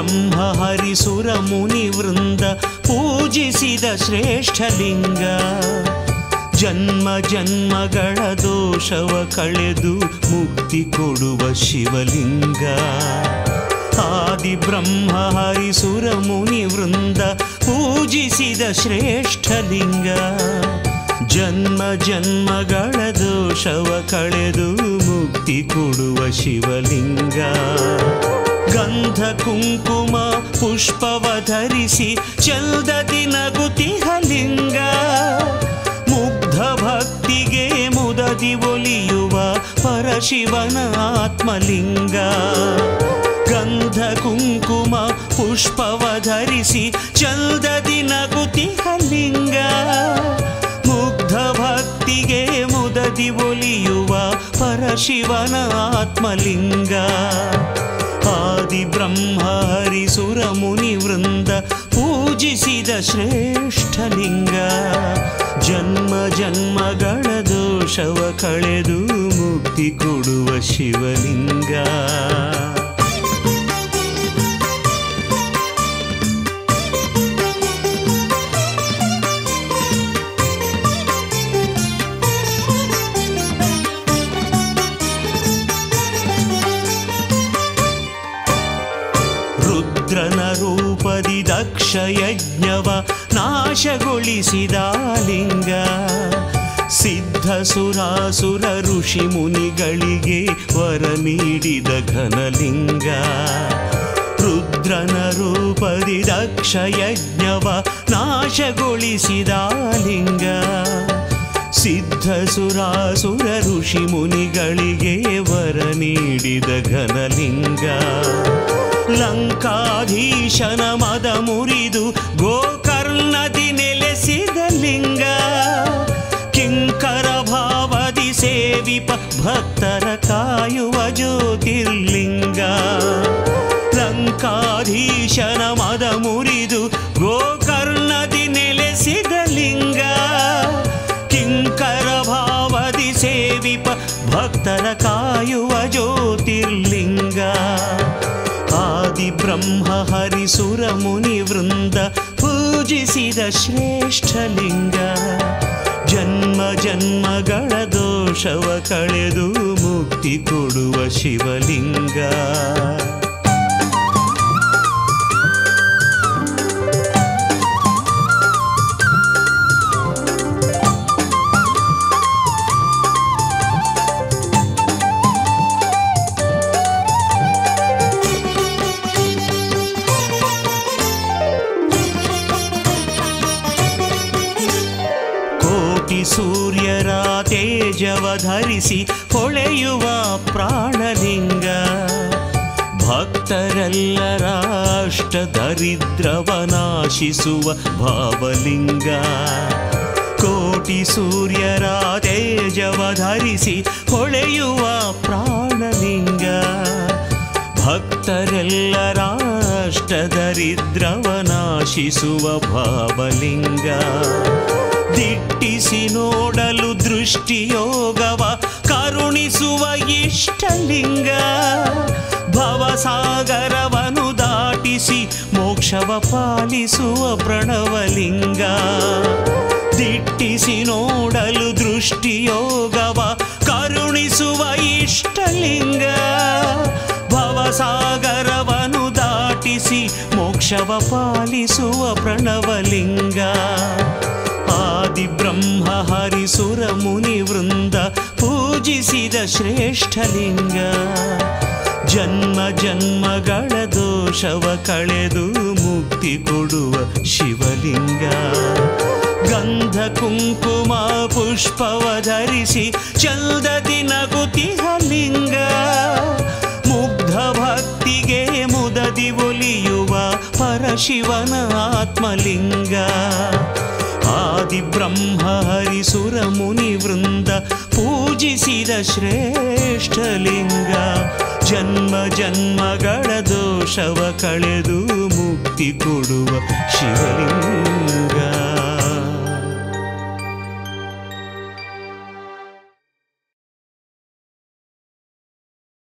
ಬ್ರಹ್ಮ ಹರಿಸುರ ಮುನಿ ವೃಂದ ಪೂಜಿಸಿದ ಶ್ರೇಷ್ಠಲಿಂಗ. ಜನ್ಮ ಜನ್ಮಗಳ ದೋಷವ ಕಳೆದು ಮುಕ್ತಿ ಕೊಡುವ ಶಿವಲಿಂಗ. ಆದಿ ಬ್ರಹ್ಮ ಹರಿಸುರ ಮುನಿ ವೃಂದ ಪೂಜಿಸಿದ ಶ್ರೇಷ್ಠಲಿಂಗ. ಜನ್ಮ ಜನ್ಮಗಳ ದೋಷವ ಕಳೆದು ಮುಕ್ತಿ ಕೊಡುವ ಶಿವಲಿಂಗ. ಗಂಧ ಕುಂಕುಮ ಪುಷ್ಪವ ಧರಿಸಿ ಚಲ್ದದಿ ನಗುತಿಹ ಲಿಂಗ. ಮುಗ್ಧ ಭಕ್ತಿಗೆ ಮುದದಿ ಒಲಿಯುವ ಪರಶಿವನ ಆತ್ಮಲಿಂಗ. ಗಂಧ ಕುಂಕುಮ ಪುಷ್ಪವ ಧರಿಸಿ ಚಲ್ದದಿ ನಗುತಿಹ ಲಿಂಗ. ಮುಗ್ಧ ಭಕ್ತಿಗೆ ಮುದದಿ ಒಲಿಯುವ ಪರಶಿವನ ಆತ್ಮಲಿಂಗ. ಆದಿ ಬ್ರಹ್ಮ ಹರಿಸುರ ಮುನಿ ವೃಂದ ಪೂಜಿಸಿದ ಶ್ರೇಷ್ಠಲಿಂಗ. ಜನ್ಮ ಜನ್ಮಗಳ ದೋಷವ ಕಳೆದು ಮುಕ್ತಿ ಕೊಡುವ ಶಿವಲಿಂಗ. ರುದ್ರನ ರೂಪದಿ ದಕ್ಷ ಯಜ್ಞವ ನಾಶಗೊಳಿಸಿದ ಲಿಂಗ. ಸಿದ್ಧ ಸುರಾಸುರ ಋಷಿ ಮುನಿಗಳಿಗೆ ವರ ನೀಡಿದ ಘನಲಿಂಗ. ರುದ್ರನ ರೂಪದಿ ದಕ್ಷ ಯಜ್ಞವ ನಾಶಗೊಳಿಸಿದ ಲಿಂಗ. ಸಿದ್ಧ ಸುರಾಸುರ ಋಷಿ ಮುನಿಗಳಿಗೆ ವರ ನೀಡಿದ ಘನಲಿಂಗ. ಲಂಕಾಧೀಶನ ಮದ ಮುರಿದು ಗೋಕರ್ಣದಿ ನೆಲೆಸಿದ ಲಿಂಗ. ಕಿಂಕರ ಭಾವದಿ ಸೇವಿಪ ಭಕ್ತರ ಕಾಯುವ ಜ್ಯೋತಿರ್ಲಿಂಗ. ಲಂಕಾಧೀಶನ ಮದ ಮುರಿದು ಗೋಕರ್ಣದಿ ನೆಲೆಸಿದ ಲಿಂಗ. ಕಿಂಕರ ಭಾವದಿ ಸೇವಿಪ ಭಕ್ತರ ಕಾಯುವ ಜ್ಯೋತಿರ್ಲಿಂಗ. ಆದಿ ಬ್ರಹ್ಮ ಹರಿಸುರ ಮುನಿ ವೃಂದ ಪೂಜಿಸಿದ ಶ್ರೇಷ್ಠಲಿಂಗ. ಜನ್ಮ ಜನ್ಮಗಳ ದೋಷವ ಕಳೆದು ಮುಕ್ತಿ ಕೊಡುವ ಶಿವಲಿಂಗ. ಸೂರ್ಯರ ತೇಜವ ಧರಿಸಿ ಹೊಳೆಯುವ ಪ್ರಾಣಲಿಂಗ. ಭಕ್ತರೆಲ್ಲರ ಅಷ್ಟ ದರಿದ್ರವ ನಾಶಿಸುವ ಭಾವಲಿಂಗ. ಕೋಟಿ ಸೂರ್ಯರ ತೇಜವ ಧರಿಸಿ ಹೊಳೆಯುವ ಪ್ರಾಣಲಿಂಗ. ಭಕ್ತರೆಲ್ಲರ ಅಷ್ಟ ದರಿದ್ರವ ನಾಶಿಸುವ ಭಾವಲಿಂಗ. ದಿಟ್ಟಿಸಿ ನೋಡಲು ದೃಷ್ಟಿಯೋಗವ ಕರುಣಿಸುವ ಇಷ್ಟಲಿಂಗ. ಭವಸಾಗರವನು ದಾಟಿಸಿ ಮೋಕ್ಷವ ಪಾಲಿಸುವ ಪ್ರಣವಲಿಂಗ. ದಿಟ್ಟಿಸಿ ನೋಡಲು ದೃಷ್ಟಿಯೋಗವ ಕರುಣಿಸುವ ಇಷ್ಟಲಿಂಗ. ಭವಸಾಗರವನು ದಾಟಿಸಿ ಮೋಕ್ಷವ ಪಾಲಿಸುವ ಪ್ರಣವಲಿಂಗ. ಆದಿ ಬ್ರಹ್ಮ ಹರಿಸುರ ಮುನಿ ವೃಂದ ಪೂಜಿಸಿದ ಶ್ರೇಷ್ಠಲಿಂಗ. ಜನ್ಮ ಜನ್ಮಗಳ ದೋಷವ ಕಳೆದು ಮುಕ್ತಿ ಕೊಡುವ ಶಿವಲಿಂಗ. ಗಂಧ ಕುಂಕುಮ ಪುಷ್ಪವ ಧರಿಸಿ ಚಲ್ದದಿ ನಗುತಿಹ ಲಿಂಗ. ಮುಗ್ಧ ಭಕ್ತಿಗೆ ಮುದದಿ ಒಲಿಯುವ ಪರಶಿವನ ಆತ್ಮಲಿಂಗ. ಆದಿ ಬ್ರಹ್ಮ ಹರಿಸುರ ಮುನಿ ವೃಂದ ಪೂಜಿಸಿದ ಶ್ರೇಷ್ಠಲಿಂಗ. ಜನ್ಮ ಜನ್ಮಗಳ ದೋಷವ ಕಳೆದು ಮುಕ್ತಿ ಕೊಡುವ ಶಿವಲಿಂಗ.